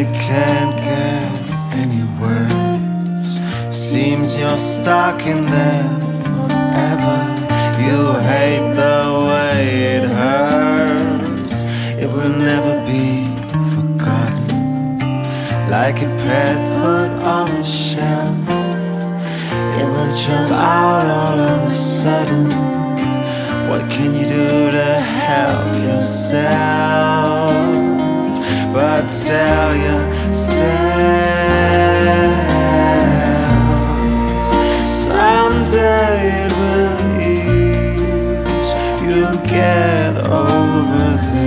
it can't get any worse. Seems you're stuck in there forever. You hate the way it hurts. It will never be forgotten. Like a pet put on a shelf, it will jump out all of a sudden. What can you do to help yourself? But tell yourself someday it will ease. You'll get over this.